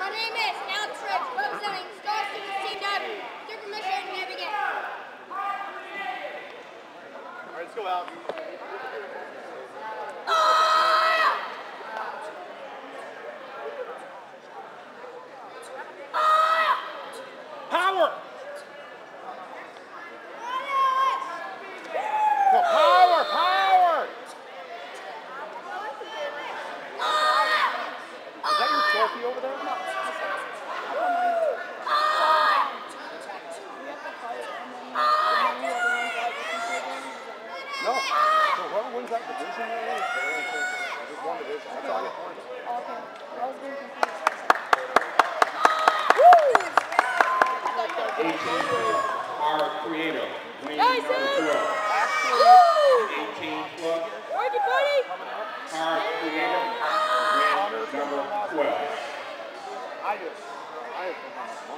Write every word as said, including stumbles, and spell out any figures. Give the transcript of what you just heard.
My name is Alex Ridge, representing Star Students Team W. Your permission may begin. All right, let's go out. Power! Go, power, power! Is that your trophy over there? No. So whoever wins that division, there's one division. That's all I get points. Okay. I was very confused. eighteen, our creator, winning Nice, number twelve. eighteen plus, Work it, buddy! our creator, win number twelve. I do. I have